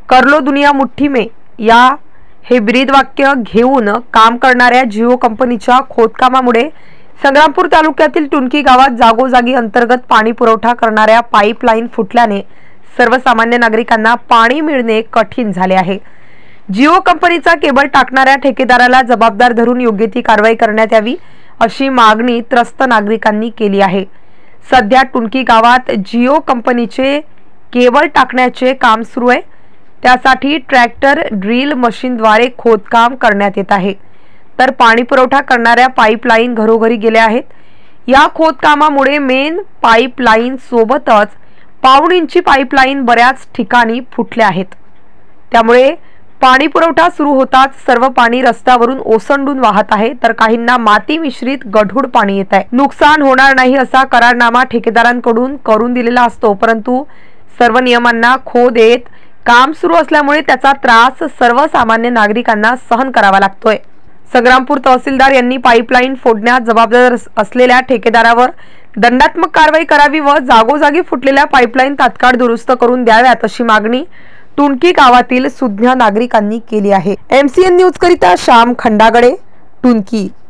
कर लो दुनिया मुठ्ठी में या हे ब्रीद वाक्य घेऊन काम करणाऱ्या जिओ कंपनीच्या खोदकामामुळे संग्रामपूर तालुक्यातील टुनकी गावात जागोजागी अंतर्गत पाणी पुरवठा करणाऱ्या पाईपलाईन फुटल्याने सर्वसामान्य नागरिकांना पाणी मिळणे कठीण झाले आहे। जिओ कंपनीचा केबल टाकणाऱ्या ठेकेदाराला जबाबदार धरून योग्य ती कारवाई करण्यात यावी अशी मागणी त्रस्त नागरिकांनी केली आहे। सध्या टुनकी गावात जिओ कंपनीचे केबल टाकण्याचे काम सुरू आहे। त्यासाठी ट्रॅक्टर ड्रिल मशीनद्वारे खोदकाम करण्यात येत आहे, तर पाणी पुरवठा करणाऱ्या पाईपलाईन घरोघरी गेल्या आहेत। या खोदकामामुळे मेन पाईपलाईन सोबतच पाऊण इंची पाईपलाईन बऱ्याच ठिकाणी फुटल्या आहेत। त्यामुळे पाणी पुरवठा सुरू होताच सर्व पाणी रस्त्यावरून ओसंडून वाहत आहे, तर काहींना माती मिश्रित गढूळ पाणी येत आहे। नुकसान होणार नाही असा करारनामा ठेकेदारांकडून करून दिलेला असतो, परंतु सर्व नियमांना खो देत काम सुरू असल्यामुळे त्याचा त्रास सर्वसामान्य नागरिकांना सहन करावा लागतोय। संग्रामपूर तहसीलदार यांनी पाईपलाईन फोडण्यास जबाबदार असलेल्या ठेकेदारावर दंडात्मक कारवाई करावी व जागोजागी फुटलेल्या पाईपलाईन तात्काळ दुरुस्त करून द्याव्यात अशी मागणी टुनकी गावातील सुज्ञ नागरिकांनी केली आहे। MCN न्यूज करिता श्याम खंडागळे, टुनकी।